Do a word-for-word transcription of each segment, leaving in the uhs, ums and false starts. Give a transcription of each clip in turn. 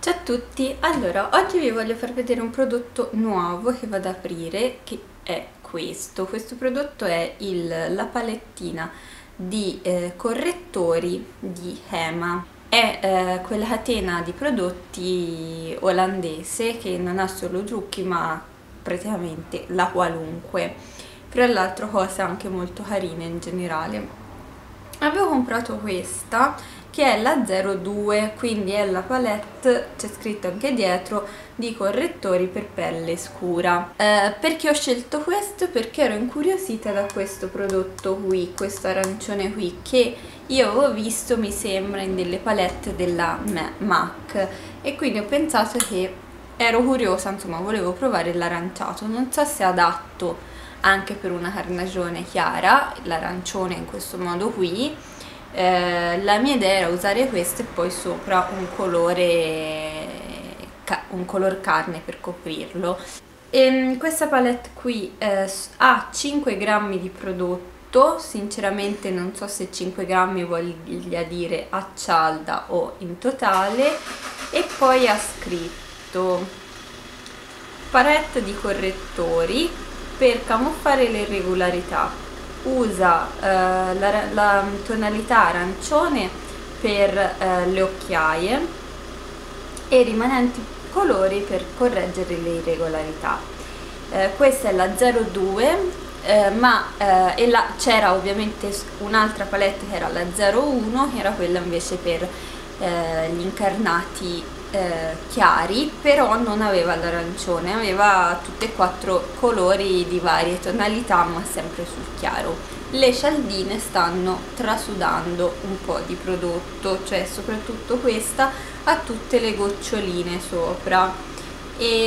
Ciao a tutti, allora oggi vi voglio far vedere un prodotto nuovo che vado ad aprire, che è questo. Questo prodotto è il, la palettina di eh, correttori di Hema. È eh, quella catena di prodotti olandese che non ha solo trucchi ma praticamente la qualunque. Tra l'altro cose anche molto carine in generale. Avevo comprato questa che è la zero due, quindi è la palette, c'è scritto anche dietro, di correttori per pelle scura. Eh, perché ho scelto questo? Perché ero incuriosita da questo prodotto qui, questo arancione qui, che io avevo visto, mi sembra, in delle palette della MAC, e quindi ho pensato che ero curiosa, insomma, volevo provare l'aranciato. Non so se è adatto anche per una carnagione chiara, l'arancione in questo modo qui. Eh, la mia idea era usare questo e poi sopra un colore un color carne per coprirlo. E questa palette qui eh, ha cinque grammi di prodotto. Sinceramente non so se cinque grammi voglia dire a cialda o in totale, e poi ha scritto palette di correttori per camuffare le irregolarità. Usa eh, la, la tonalità arancione per eh, le occhiaie e rimanenti colori per correggere le irregolarità. Eh, questa è la zero due, eh, ma eh, c'era ovviamente un'altra palette che era la zero uno, che era quella invece per eh, gli incarnati eh, chiari, però non aveva l'arancione, aveva tutti e quattro colori di varie tonalità ma sempre sul chiaro. Le cialdine stanno trasudando un po' di prodotto, cioè soprattutto questa ha tutte le goccioline sopra, e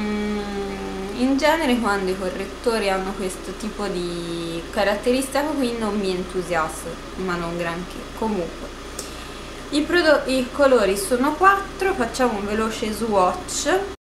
in genere quando i correttori hanno questo tipo di caratteristica qui non mi entusiasma, ma non granché. Comunque i, i colori sono quattro, facciamo un veloce swatch.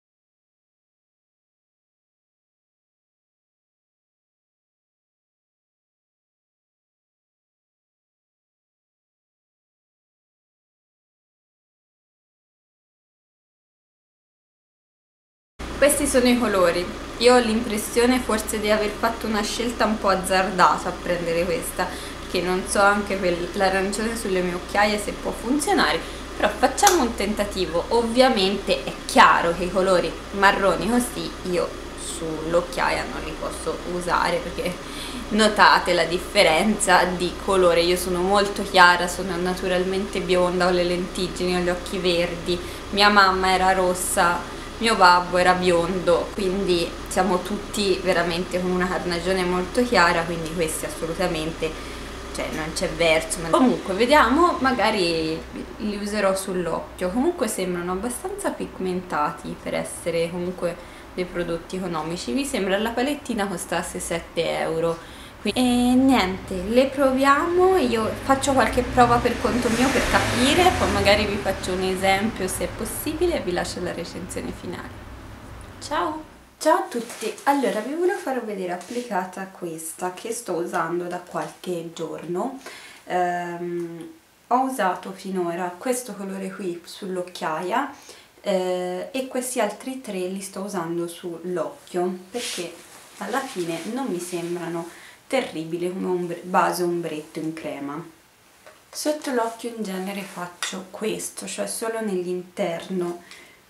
Questi sono i colori. Io ho l'impressione forse di aver fatto una scelta un po' azzardata a prendere questa, che non so anche l'arancione sulle mie occhiaie se può funzionare, però facciamo un tentativo. Ovviamente è chiaro che i colori marroni così io sull'occhiaia non li posso usare, perché notate la differenza di colore. Io sono molto chiara, sono naturalmente bionda, ho le lentiggini, ho gli occhi verdi, mia mamma era rossa, mio babbo era biondo, quindi siamo tutti veramente con una carnagione molto chiara, quindi questi assolutamente, cioè non c'è verso. Ma comunque vediamo, magari li userò sull'occhio. Comunque sembrano abbastanza pigmentati per essere comunque dei prodotti economici. Mi sembra la palettina costasse sette euro. E niente, le proviamo, io faccio qualche prova per conto mio per capire, poi magari vi faccio un esempio se è possibile e vi lascio la recensione finale. Ciao! Ciao a tutti, allora vi volevo far vedere applicata questa che sto usando da qualche giorno. Um, ho usato finora questo colore qui sull'occhiaia eh, e questi altri tre li sto usando sull'occhio, perché alla fine non mi sembrano terribile come ombre, base ombretto in crema. Sotto l'occhio in genere faccio questo, cioè solo nell'interno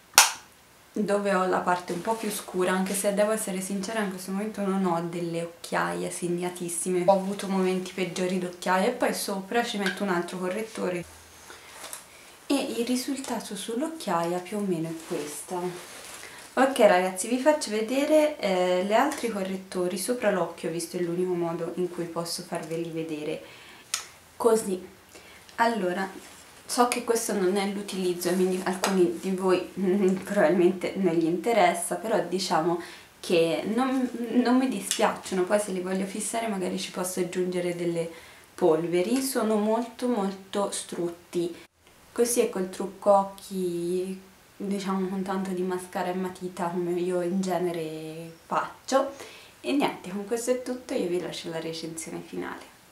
dove ho la parte un po' più scura, anche se devo essere sincera in questo momento non ho delle occhiaie segnatissime, ho avuto momenti peggiori d'occhiaia, e poi sopra ci metto un altro correttore e il risultato sull'occhiaia più o meno è questo. Ok ragazzi, vi faccio vedere eh, gli altri correttori sopra l'occhio, visto è l'unico modo in cui posso farveli vedere così. Allora, so che questo non è l'utilizzo, quindi alcuni di voi mm, probabilmente non gli interessa, però diciamo che non, non mi dispiacciono. Poi se li voglio fissare magari ci posso aggiungere delle polveri. Sono molto molto strutti. Così è col trucco occhi, diciamo con tanto di mascara e matita come io in genere faccio. E niente, con questo è tutto, io vi lascio la recensione finale.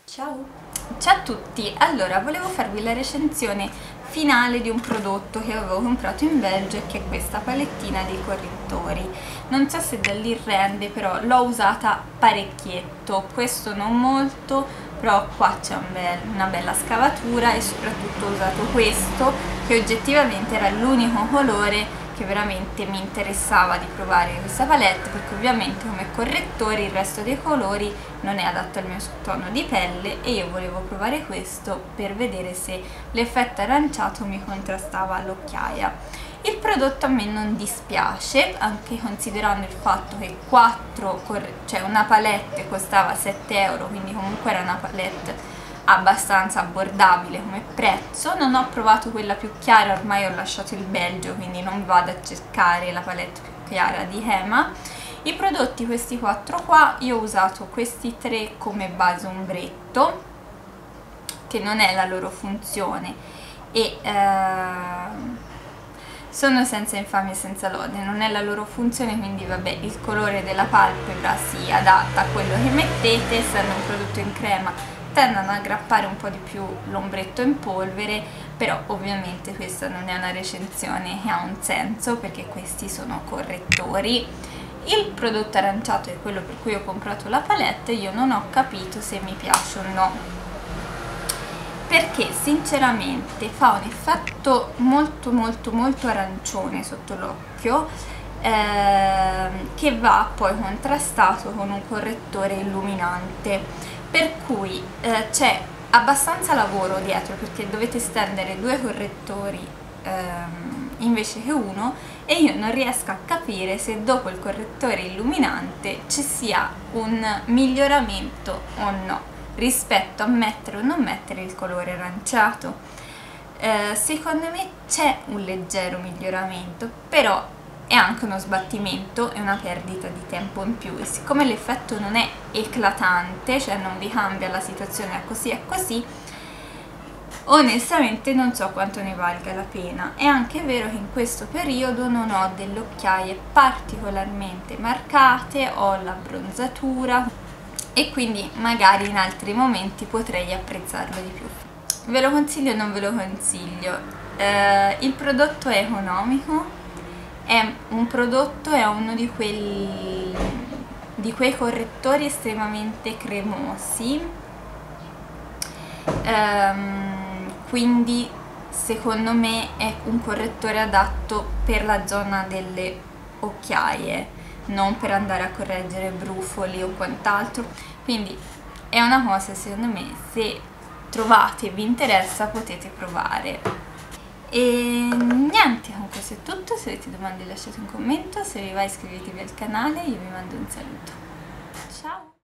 Ciao! Ciao a tutti! Allora, volevo farvi la recensione finale di un prodotto che avevo comprato in Belgio, che è questa palettina dei correttori. Non so se da lì rende, però l'ho usata parecchietto, questo non molto, però qua c'è un bel, una bella scavatura, e soprattutto ho usato questo, che oggettivamente era l'unico colore che veramente mi interessava di provare questa palette, perché ovviamente come correttori il resto dei colori non è adatto al mio tono di pelle, e io volevo provare questo per vedere se l'effetto aranciato mi contrastava all'occhiaia. Il prodotto a me non dispiace, anche considerando il fatto che quattro, cioè una palette costava sette euro, quindi comunque era una palette abbastanza abbordabile come prezzo. Non ho provato quella più chiara, ormai ho lasciato il Belgio, quindi non vado a cercare la palette più chiara di Hema. I prodotti, questi quattro qua, io ho usato questi tre come base ombretto, che non è la loro funzione, e ehm, sono senza infamia e senza lode, non è la loro funzione, quindi vabbè, il colore della palpebra si adatta a quello che mettete. Essendo un prodotto in crema tendono ad aggrappare un po' di più l'ombretto in polvere, però ovviamente questa non è una recensione che ha un senso, perché questi sono correttori. Il prodotto aranciato è quello per cui ho comprato la palette, io non ho capito se mi piace o no, perché sinceramente fa un effetto molto molto molto arancione sotto l'occhio, ehm, che va poi contrastato con un correttore illuminante, per cui eh, c'è abbastanza lavoro dietro, perché dovete stendere due correttori ehm, invece che uno, e io non riesco a capire se dopo il correttore illuminante ci sia un miglioramento o no rispetto a mettere o non mettere il colore aranciato. Eh, secondo me c'è un leggero miglioramento, però è anche uno sbattimento e una perdita di tempo in più, e siccome l'effetto non è eclatante, cioè non vi cambia la situazione, è così è così, onestamente non so quanto ne valga la pena. È anche vero che in questo periodo non ho delle occhiaie particolarmente marcate, ho l'abbronzatura, e quindi magari in altri momenti potrei apprezzarlo di più. Ve lo consiglio o non ve lo consiglio? Eh, il prodotto è economico, è un prodotto, è uno di, quelli, di quei correttori estremamente cremosi, ehm, quindi secondo me è un correttore adatto per la zona delle occhiaie, non per andare a correggere brufoli o quant'altro, quindi è una cosa, secondo me, se trovate e vi interessa potete provare. E niente, con questo è tutto. Se avete domande lasciate un commento, se vi va iscrivetevi al canale, io vi mando un saluto.